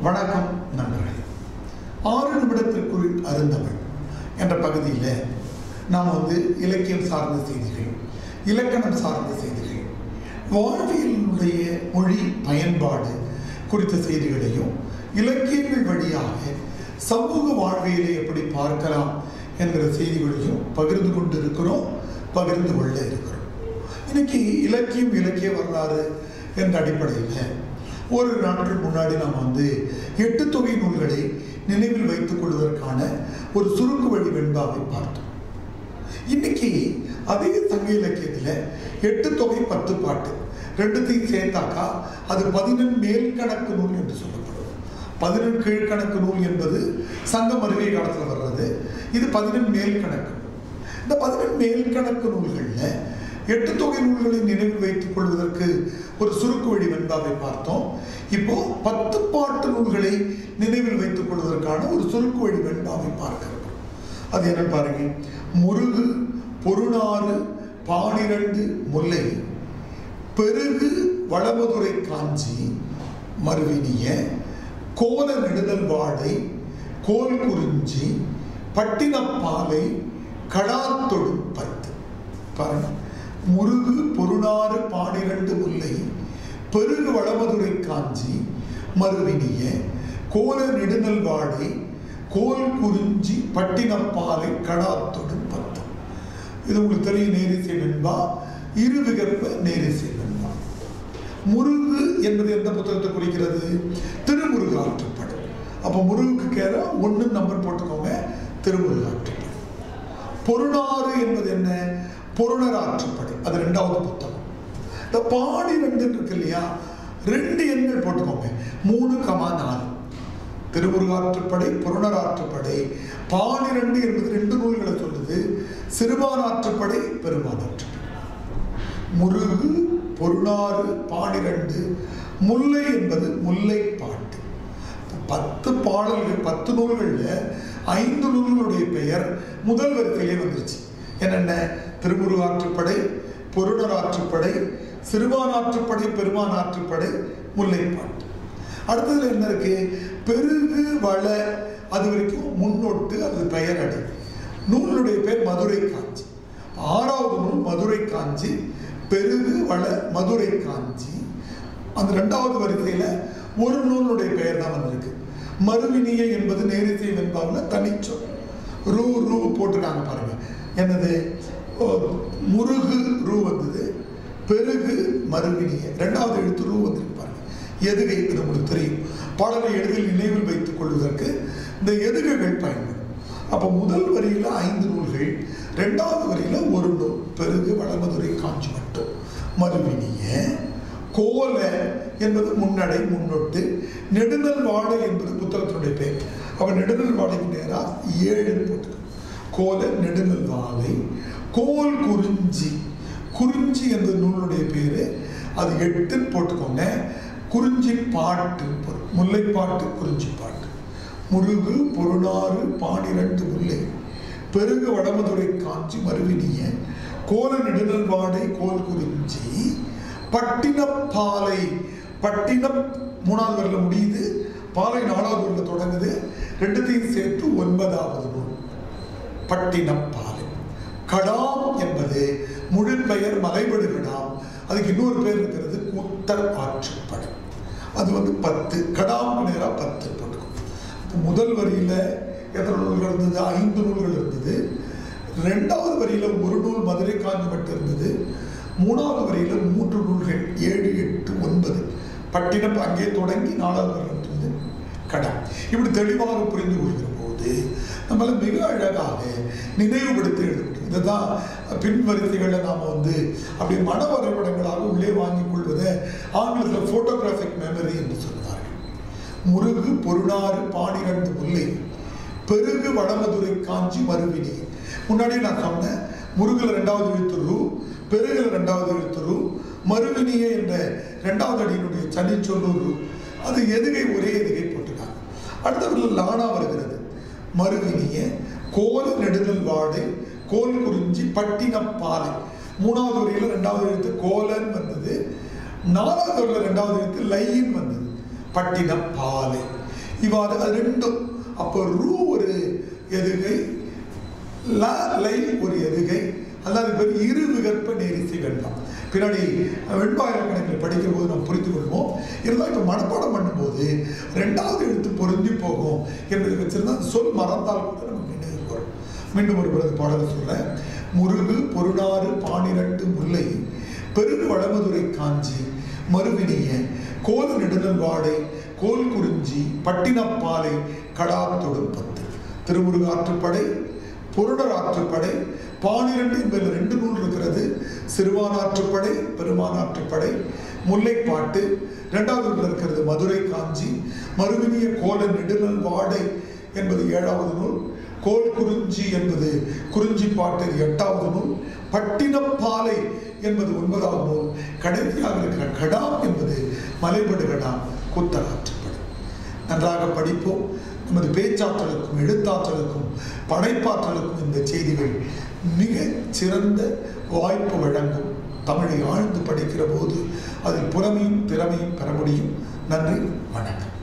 வணக்கம் நண்பர்களே. 6 நிமிடத்திற்குள் அருந்தமிழ் என்ற பகுதியில் நாம் இலக்கியம் சார்ந்த செய்திகள், இலக்கணம் சார்ந்த செய்திகள், வாழ்வியலுடைய மொழி பயன்பாடு குறித்த செய்திகளையும் இலக்கியங்கள் வழியாக சமூக வாழ்வியலை எப்படி பார்க்கலாம் என்கிற செய்திகளையும் பகிர்ந்து கொண்டு இருக்கிறோம், பகிர்ந்து கொள்ள இருக்கிறோம். இன்னைக்கு இலக்கியம், இலக்கிய வரலாறு என்ற அடிப்படையில் ஒரு நாட்கள் முன்னாடி நாம் 8 தொகை நூல்களை நினைவில் வைத்துக் கொள்வதற்கான ஒரு சுருக்கு வழி வெண்பாவை பார்த்தோம். இன்னைக்கு அதே சங்க இலக்கியத்தில் 8 தொகை 10 பாட்டு ரெண்டுத்தையும் சேர்த்தாக்கா அது 11 மேல்கணக்கு நூல் என்று சொல்லப்படும். 11 கீழ்கணக்கு நூல் என்பது சங்கம் அருகே காலத்தில் வர்றது. இது 11 மேல்கணக்கு. இந்த 11 மேல்கணக்கு நூல்களில் 8 தொகை நூல்களை நினைவில் வைத்துக் கொள்வதற்கு ஒரு சுருக்கு வழி வெண்பாவை பார்த்தோம். இப்போ 10 பாட்டு நூல்களை நினைவில் வைத்துக் கொள்வதற்கான ஒரு சுருக்கு வழி வெண்பாவை பார்க்கிறோம். அது என்ன பாருங்க. முருகு, பொருநாறு, 12 முல்லை, பெருகு, வளமதுரை காஞ்சி, மருவினிய, கோல நெடுதல் வாடை, கோல் குறிஞ்சி, பட்டினப்பாலை, கடாத்தொடு 10. பாருங்க. முருகு, பொருநாறு, 12 முல்லை, பெருகு, வளமதுரை காஞ்சி, மருவினிய, கோல நெடுநல் வாடை, கோல் குறிஞ்சி, பட்டினப்பாலை, கடாத்தொடு 10. இது உங்களுக்கு தெரியும். நேரிசை வெண்பா, இருவிகற்ப நேரிசை வெண்பா. முருகு என்பது எந்த புத்தகத்தை குறிக்கிறது? திருமுருகு ஆற்றுப்படை. அப்போ முருகுக்கு கேர 1 நம்பர் போட்டுக்கோங்க, திருமுருகு ஆற்றுப்படை. பொருநாறு என்பது என்ன? பொருணர் ஆற்றுப்படை, அது 2வது புத்தகம். இந்த 12 இருக்கு இல்லையா, 2 எண்கள் போட்டுக்கோங்க, 3,4. திருமுருகாற்றுப்படை, பொருணர் ஆற்றுப்படை. 12 என்பது 2 நூல்களை சொல்லுது. சிறுபான் ஆற்றுப்படை, பெருமான் ஆற்றுப்படை. முருகு, பொருநாறு, 12, முல்லை என்பது முல்லை பாட்டு. 10 பாடல்கள், 10 நூல்கள்ல 5 நூல்களுடைய பெயர் முதல் வரிசையிலே வந்துருச்சு. என்னென்ன? திருமுருகாற்றுப்படை, பொருணர் ஆற்றுப்படை, சிறுபான் ஆற்றுப்படை, பெருமான் ஆற்றுப்படை, முல்லைப்பாட்டு. அடுத்ததுல என்ன இருக்கு? பெருகு, வள, அது வரைக்கும் முன்னொட்டு, அது பெயர் அடி. நூலுடைய பேர் மதுரை காஞ்சி. 6வது நூல் மதுரை காஞ்சி, பெருகு, வள, மதுரை காஞ்சி. அந்த 2வது வரிசையில ஒரு நூலுடைய பெயர் தான் வந்திருக்கு. மருவினிய என்பது நேரிசை வெண்பாவில் தனிச்சொல். ரூ ரூ போட்டுருக்காங்க பாருங்க. என்னது? முருகு ரூ வந்தது, பெருகு மருவினிய 2வது எழுத்து ரூ வந்திருக்கு பாருங்க. எதுகை, இது உங்களுக்கு தெரியும். பாடலை எளிதில் நினைவில் வைத்துக் கொள்வதற்கு இந்த எதுகைகள் பயன்படும். அப்போ முதல் வரியில 5 நூல்கள், 2வது வரியில ஒரு நூல், பெருகு, வளமதுரை காஞ்சி மட்டும். மருவினிய, கோல என்பது முன்னடை, முன்னொட்டு, நெடுநல் வாடை என்பது புத்தகத்தினுடைய பேர். அப்ப நெடுநல் வாடைக்கு நேரா 7 போட்டு. கோல நெடுநல் வாடை, கோல் குறிஞ்சி, குறிஞ்சி என்ற நூலுடைய பேரு, அது 8 போட்டுக்கோங்க. குறிஞ்சி பாட்டு, முல்லைப்பாட்டு, குறிஞ்சி பாட்டு. முருகு, பொருநாறு, 12 முல்லை, பெருகு, வடமதுரை காஞ்சி, மருவினிய, கோல நெடுநல் வாடை, கோல் குறிஞ்சி, பட்டினப்பாலை. பட்டினம் 3வது வரியில முடியுது, பாலை 4வது வரியில தொடங்குது. 2த்தையும் சேர்த்து 9வது நூல் பட்டினப்பாலை. கடாம் என்பது முழு பெயர் மலைபடு கடாம். அதுக்கு இன்னொரு பேர் இருக்கிறது, கூத்தர் ஆற்றுப்படை. அது 10. கடாம் நேரா 10 போட்டுக்கும். முதல் வரியில எத்தனை நூல்கள் இருந்தது? 5 நூல்கள் இருந்தது. 2வது வரியில ஒரு நூல் மதுரை காஞ்சி மட்டும் இருந்தது. 3வது வரியில 3 நூல்கள், 7, 8, 9. பட்டினம் அங்கே தொடங்கி 4வது வரையில் இருந்தது கடாம். இப்படி தெளிவாக புரிந்து கொள்கிற போது நம்மள மிக அழகாக நினைவுபடுத்தி எழுத முடியும். இதுதான் பின் வரிசைகளில் நாம் அப்படி மன வரைபடங்களாக உள்ளே வாங்கிக் கொள்வதை ஆங்கிலத்தில் போட்டோகிராஃபிக் மெமரி என்று சொல்வார்கள். முருகு, பொருநாறு, 12 முல்லை, பெருகு, வடமதுரை காஞ்சி, மருவினி. முன்னாடியே நான் சொன்னேன், முருகுல 2வது எழுத்து ரூ, பெருகுல 2வது எழுத்து ரூ, மருவினிய என்ற 2வது அடியினுடைய சனி சொல்லூர். அது எதுகை, ஒரே எதுகை போட்டுட்டாங்க. அடுத்தவர்கள் லானா வருகிறது. மருவினிய, கோல நெடுநல் வாடை, கோல் குறிஞ்சி, பட்டினப்பாலை. 3வது வரியில 2வது எழுத்து கோலன் வந்தது. 4வது வரியில 2வது எழுத்து லைன் வந்தது, பட்டினப்பாலை. இவ்வாறு அது ரெண்டும். அப்போ ரூ ஒரு எதுகை, லை ஒரு எதுகை, அல்லாத பேர் இரு விகற்ப நேரிசை வெண்பம். பின்னாடி வெண்பா இலக்கணங்களை படிக்கிற போது நாம் புரிந்து கொள்வோம். இருந்தால் இப்போ மனப்பாடம் பண்ணும்போது ரெண்டாவது எழுத்து பொருந்தி போகும் என்பதை வச்சிருந்தா சொல் மறந்தால் கூட நமக்கு நினைவு வரும். மீண்டும் ஒரு பிறகு பாடலை சொல்றேன். முருகு பொருளாறு பானிரண்டு முல்லை பெருகு வடமதுரை காஞ்சி மறுவினிய கோல் நெடுநல் வாடை கோல் குறிஞ்சி பட்டினப்பாலை கடாத்தொடும் பத்து. திருமுருக ஆற்றுப்படை, பொருணர் ஆற்றுப்படை, பானிரண்டு என்பதில் 2 நூல் இருக்கிறது. சிறுவான் ஆற்றுப்படை, பெருமான் ஆற்றுப்படை, முல்லைப்பாட்டு. 2வது இருக்கிறது மதுரை காஞ்சி. மறுவினிய கோல நெடுநல் வாடை என்பது 7வது நூல். கோல் குறிஞ்சி என்பது குறிஞ்சி பாட்டு 8வது நூல். பட்டினப்பாலை என்பது 9வது நூல். கடைசியாக இருக்கிற கடாம் என்பது மலைபடு கடாம் கூத்தர் ஆற்றுப்படை. நன்றாக படிப்போம். நமது பேச்சாற்றலுக்கும் எழுத்தாற்றலுக்கும் படைப்பாற்றலுக்கும் இந்த செய்திகள் மிக சிறந்த வாய்ப்பு வழங்கும். தமிழை ஆழ்ந்து படிக்கிற போது அதில் புலமையும் திறமையும் பெற முடியும். நன்றி, வணக்கம்.